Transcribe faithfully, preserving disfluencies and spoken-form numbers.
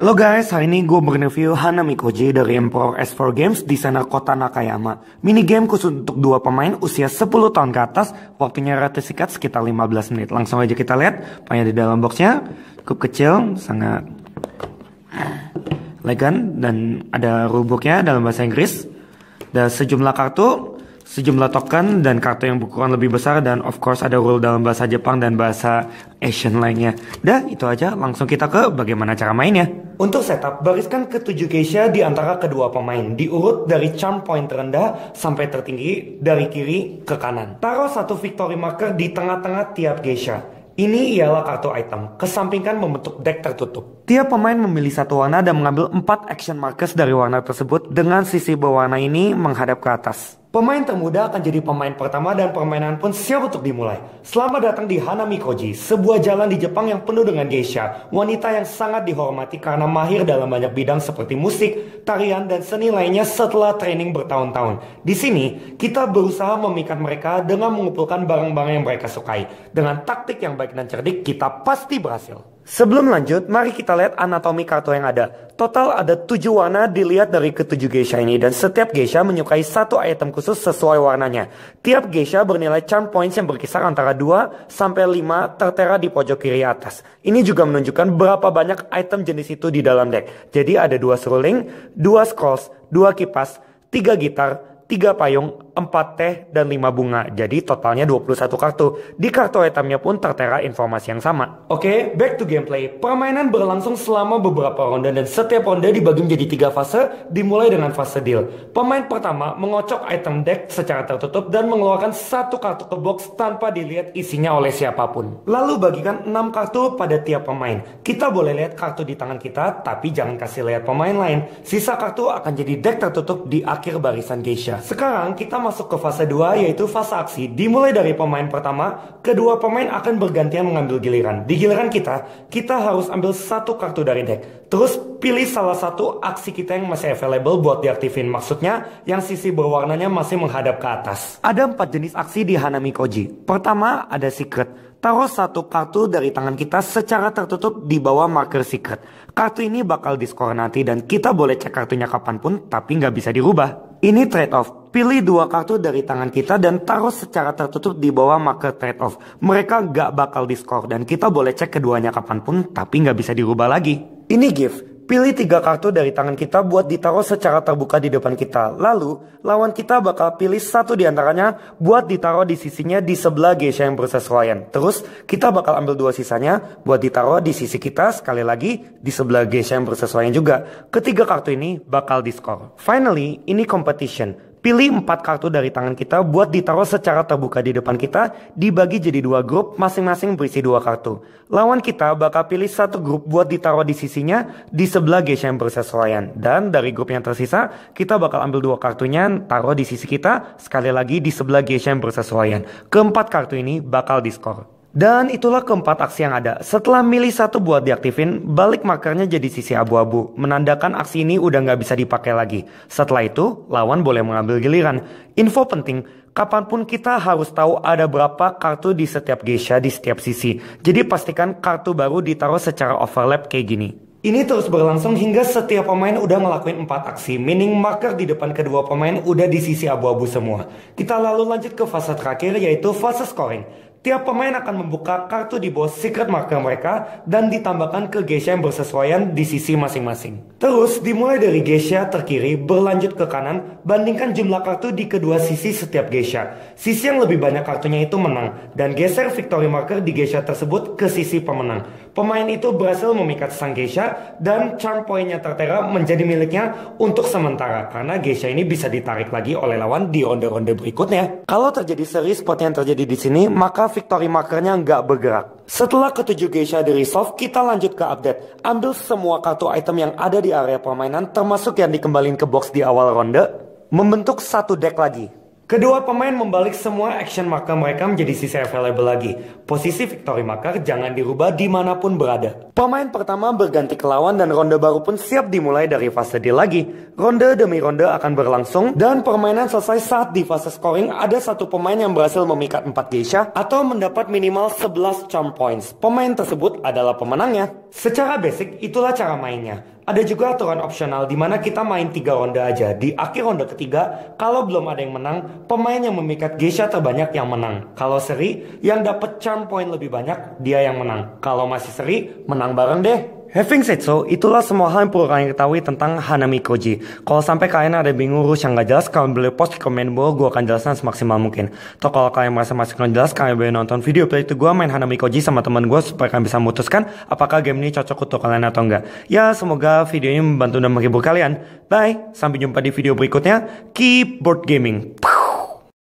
Halo guys, hari ini gue mereview Hanami Koji dari Emperor S four Games di sana kota Nakayama. Mini game khusus untuk dua pemain usia sepuluh tahun ke atas, waktunya relatif singkat sekitar lima belas menit. Langsung aja kita lihat apa yang di dalam boxnya. Cukup kecil, sangat elegan dan ada rulebooknya dalam bahasa Inggris. Ada sejumlah kartu, sejumlah token dan kartu yang berukuran lebih besar, dan of course ada rule dalam bahasa Jepang dan bahasa Asian lainnya. Dah, itu aja. Langsung kita ke bagaimana cara mainnya. Untuk setup, bariskan ketujuh geisha di antara kedua pemain, diurut dari charm point terendah sampai tertinggi dari kiri ke kanan. Taruh satu victory marker di tengah-tengah tiap geisha. Ini ialah kartu item, kesampingkan membentuk deck tertutup. Tiap pemain memilih satu warna dan mengambil empat action markers dari warna tersebut dengan sisi berwarna ini menghadap ke atas. Pemain termuda akan jadi pemain pertama dan permainan pun siap untuk dimulai. Selamat datang di Hanami Koji, sebuah jalan di Jepang yang penuh dengan geisha, wanita yang sangat dihormati karena mahir dalam banyak bidang seperti musik, tarian, dan seni lainnya setelah training bertahun-tahun. Di sini, kita berusaha memikat mereka dengan mengumpulkan barang-barang yang mereka sukai. Dengan taktik yang baik dan cerdik, kita pasti berhasil. Sebelum lanjut, mari kita lihat anatomi kartu yang ada. Total ada tujuh warna dilihat dari ketujuh geisha ini, dan setiap geisha menyukai satu item khusus sesuai warnanya. Tiap geisha bernilai charm points yang berkisar antara dua sampai lima tertera di pojok kiri atas. Ini juga menunjukkan berapa banyak item jenis itu di dalam deck. Jadi ada dua seruling, dua scrolls, dua kipas, tiga gitar, tiga payung, empat teh, dan lima bunga. Jadi totalnya dua puluh satu kartu. Di kartu itemnya pun tertera informasi yang sama. Oke, back to gameplay. Permainan berlangsung selama beberapa ronde dan setiap ronde dibagi menjadi tiga fase, dimulai dengan fase deal. Pemain pertama mengocok item deck secara tertutup dan mengeluarkan satu kartu ke box tanpa dilihat isinya oleh siapapun. Lalu bagikan enam kartu pada tiap pemain. Kita boleh lihat kartu di tangan kita, tapi jangan kasih lihat pemain lain. Sisa kartu akan jadi deck tertutup di akhir barisan geisha. Sekarang kita masuk ke fase dua, yaitu fase aksi. Dimulai dari pemain pertama, kedua pemain akan bergantian mengambil giliran. Di giliran kita, kita harus ambil satu kartu dari deck. Terus pilih salah satu aksi kita yang masih available buat diaktifin. Maksudnya yang sisi berwarnanya masih menghadap ke atas. Ada empat jenis aksi di Hanami Koji. Pertama ada secret. Taruh satu kartu dari tangan kita secara tertutup di bawah marker secret. Kartu ini bakal diskor nanti dan kita boleh cek kartunya kapanpun, tapi nggak bisa dirubah. Ini trade off. Pilih dua kartu dari tangan kita dan taruh secara tertutup di bawah marker trade off. Mereka nggak bakal diskor dan kita boleh cek keduanya kapanpun, tapi nggak bisa dirubah lagi. Ini gift. Pilih tiga kartu dari tangan kita buat ditaruh secara terbuka di depan kita. Lalu, lawan kita bakal pilih satu di antaranya buat ditaruh di sisinya di sebelah geisha yang bersesuaian. Terus, kita bakal ambil dua sisanya buat ditaruh di sisi kita, sekali lagi di sebelah geisha yang bersesuaian juga. Ketiga kartu ini bakal diskor. Finally, ini competition. Pilih empat kartu dari tangan kita buat ditaruh secara terbuka di depan kita, dibagi jadi dua grup, masing-masing berisi dua kartu. Lawan kita bakal pilih satu grup buat ditaruh di sisinya di sebelah geisha yang bersesuaian. Dan dari grup yang tersisa, kita bakal ambil dua kartunya, taruh di sisi kita, sekali lagi di sebelah geisha yang bersesuaian. Keempat kartu ini bakal diskor. Dan itulah keempat aksi yang ada. Setelah milih satu buat diaktifin, balik markernya jadi sisi abu-abu, menandakan aksi ini udah nggak bisa dipakai lagi. Setelah itu, lawan boleh mengambil giliran. Info penting, kapanpun kita harus tahu ada berapa kartu di setiap geisha di setiap sisi. Jadi pastikan kartu baru ditaruh secara overlap kayak gini. Ini terus berlangsung hingga setiap pemain udah ngelakuin empat aksi, meaning marker di depan kedua pemain udah di sisi abu-abu semua. Kita lalu lanjut ke fase terakhir, yaitu fase scoring. Tiap pemain akan membuka kartu di bawah secret marker mereka dan ditambahkan ke geisha yang bersesuaian di sisi masing-masing. Terus dimulai dari geisha terkiri berlanjut ke kanan, bandingkan jumlah kartu di kedua sisi setiap geisha. Sisi yang lebih banyak kartunya itu menang, dan geser victory marker di geisha tersebut ke sisi pemenang. Pemain itu berhasil memikat sang geisha dan charm point-nya tertera menjadi miliknya untuk sementara, karena geisha ini bisa ditarik lagi oleh lawan di ronde-ronde berikutnya. Kalau terjadi seri seperti yang terjadi di sini, maka victory markernya nggak bergerak. Setelah ketujuh geisha di resolve, kita lanjut ke update. Ambil semua kartu item yang ada di area permainan, termasuk yang dikembalin ke box di awal ronde, membentuk satu deck lagi. Kedua pemain membalik semua action marker mereka menjadi sisi available lagi. Posisi victory marker jangan dirubah dimanapun berada. Pemain pertama berganti ke lawan dan ronde baru pun siap dimulai dari fase deal lagi. Ronde demi ronde akan berlangsung dan permainan selesai saat di fase scoring ada satu pemain yang berhasil memikat empat geisha atau mendapat minimal sebelas charm points. Pemain tersebut adalah pemenangnya. Secara basic itulah cara mainnya. Ada juga aturan opsional di mana kita main tiga ronde aja. Di akhir ronde ketiga, kalau belum ada yang menang, pemain yang memikat geisha terbanyak yang menang. Kalau seri, yang dapat charm point lebih banyak, dia yang menang. Kalau masih seri, menang bareng deh. Having said so, itulah semua hal yang perlu kalian ketahui tentang Hanami Koji. Kalau sampai kalian ada bingung rules yang gak jelas, kalian boleh post di komen bawah, gue akan jelaskan semaksimal mungkin. Atau kalau kalian merasa masih kurang jelas, kalian boleh nonton video playthrough gue main Hanami Koji sama teman gue supaya kalian bisa memutuskan apakah game ini cocok untuk kalian atau enggak. Ya, semoga video ini membantu dan menghibur kalian. Bye, sampai jumpa di video berikutnya. Keep board gaming.